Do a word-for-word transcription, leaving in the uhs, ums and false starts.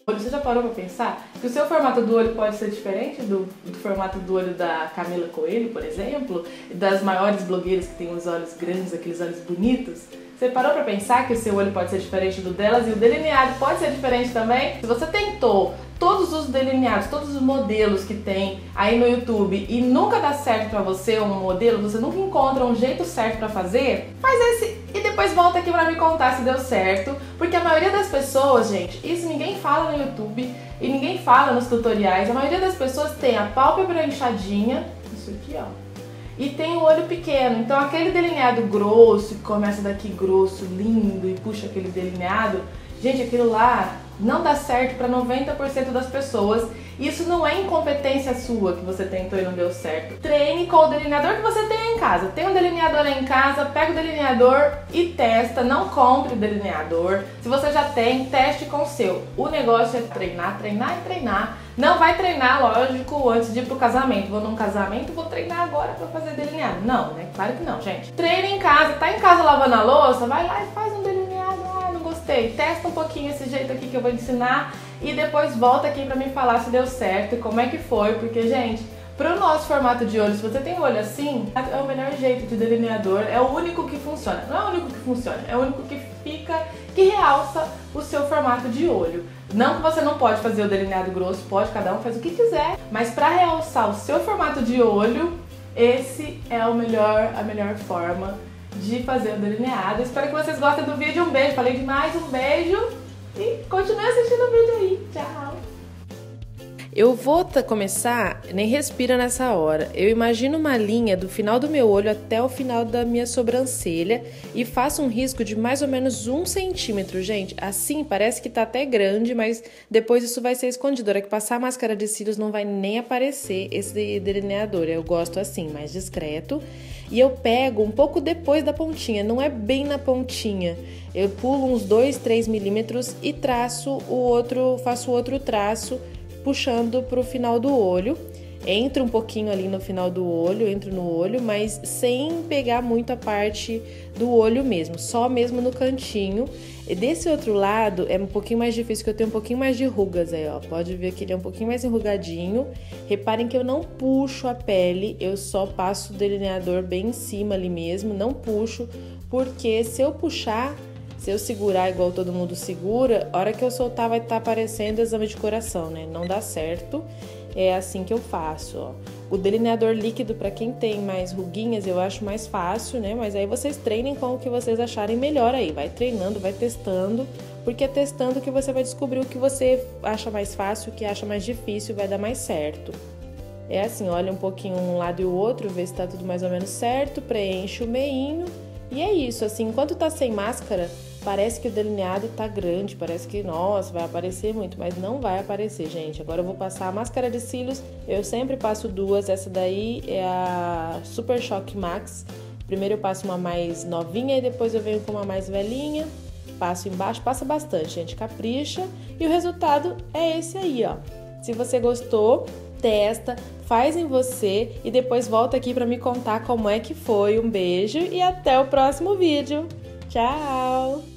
Você já parou pra pensar que o seu formato do olho pode ser diferente do, do formato do olho da Camila Coelho, por exemplo? Das maiores blogueiras que têm os olhos grandes, aqueles olhos bonitos? Você parou pra pensar que o seu olho pode ser diferente do delas e o delineado pode ser diferente também? Se você tentou todos os delineados, todos os modelos que tem aí no YouTube e nunca dá certo pra você um modelo, você nunca encontra um jeito certo pra fazer, faz esse e depois volta aqui pra me contar se deu certo, porque a maioria das pessoas, gente, isso ninguém fala no YouTube e ninguém fala nos tutoriais, a maioria das pessoas tem a pálpebra inchadinha, isso aqui ó, e tem o olho pequeno, então aquele delineado grosso, que começa daqui grosso, lindo e puxa aquele delineado, gente, aquilo lá não dá certo para noventa por cento das pessoas. Isso não é incompetência sua que você tentou e não deu certo. Treine com o delineador que você tem em casa. Tem um delineador aí em casa, pega o delineador e testa. Não compre o delineador. Se você já tem, teste com o seu. O negócio é treinar, treinar e treinar. Não vai treinar, lógico, antes de ir pro casamento. Vou num casamento, vou treinar agora pra fazer delineado. Não, né? Claro que não, gente. Treine em casa. Tá em casa lavando a louça? Vai lá e faz um delineado. Gostei, testa um pouquinho esse jeito aqui que eu vou ensinar e depois volta aqui pra me falar se deu certo e como é que foi, porque, gente, pro nosso formato de olho, se você tem olho assim, é o melhor jeito de delineador, é o único que funciona. Não é o único que funciona, é o único que fica, que realça o seu formato de olho. Não que você não pode fazer o delineado grosso, pode, cada um faz o que quiser, mas pra realçar o seu formato de olho, esse é o melhor, a melhor forma de fazer o delineado. Espero que vocês gostem do vídeo. Um beijo, falei demais, um beijo e continue assistindo o vídeo aí. Tchau! Eu vou começar, nem respira nessa hora. Eu imagino uma linha do final do meu olho até o final da minha sobrancelha e faço um risco de mais ou menos um centímetro, gente. Assim, parece que tá até grande, mas depois isso vai ser escondido. A hora que passar a máscara de cílios não vai nem aparecer esse delineador. Eu gosto assim, mais discreto. E eu pego um pouco depois da pontinha, não é bem na pontinha. Eu pulo uns dois, três milímetros e traço o outro, faço o outro traço puxando para o final do olho. Entro um pouquinho ali no final do olho, entro no olho, mas sem pegar muito a parte do olho mesmo, só mesmo no cantinho. E desse outro lado é um pouquinho mais difícil, que eu tenho um pouquinho mais de rugas aí, ó. Pode ver que ele é um pouquinho mais enrugadinho. Reparem que eu não puxo a pele, eu só passo o delineador bem em cima ali mesmo, não puxo, porque se eu puxar, se eu segurar igual todo mundo segura, a hora que eu soltar vai estar aparecendo exame de coração, né? Não dá certo. É assim que eu faço, ó. O delineador líquido, para quem tem mais ruguinhas, eu acho mais fácil, né? Mas aí vocês treinem com o que vocês acharem melhor aí. Vai treinando, vai testando, porque é testando que você vai descobrir o que você acha mais fácil, o que acha mais difícil, vai dar mais certo. É assim, olha um pouquinho um lado e o outro, vê se tá tudo mais ou menos certo, preenche o meinho. E é isso, assim, enquanto tá sem máscara, parece que o delineado tá grande, parece que, nossa, vai aparecer muito, mas não vai aparecer, gente. Agora eu vou passar a máscara de cílios, eu sempre passo duas, essa daí é a Super Shock Max. Primeiro eu passo uma mais novinha e depois eu venho com uma mais velhinha, passo embaixo, passa bastante, gente, capricha. E o resultado é esse aí, ó. Se você gostou, testa, faz em você e depois volta aqui pra me contar como é que foi. Um beijo e até o próximo vídeo. Tchau!